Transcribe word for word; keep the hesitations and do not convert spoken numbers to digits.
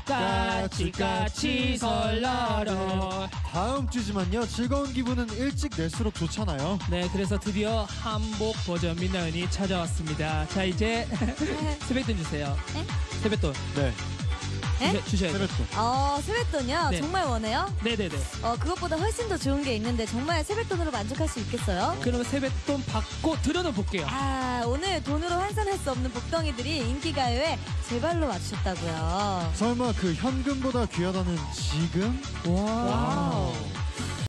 까치까치 설날은. 다음 주지만요, 즐거운 기분은 일찍 낼수록 좋잖아요. 네, 그래서 드디어 한복 버전 민나은이 찾아왔습니다. 자, 이제 세뱃돈 주세요. 네? 세뱃돈. 네. 네? 주셔, 주셔야 돼요. 세뱃돈. 어, 세뱃돈이요? 네. 정말 원해요? 네네네. 어, 그것보다 훨씬 더 좋은 게 있는데 정말 세뱃돈으로 만족할 수 있겠어요? 그러면 세뱃돈 받고 들여다 볼게요. 아, 오늘 돈으로 환산할 수 없는 복덩이들이 인기가요에 제 발로 맞추셨다고요. 설마 그 현금보다 귀하다는 지금? 와. 와우.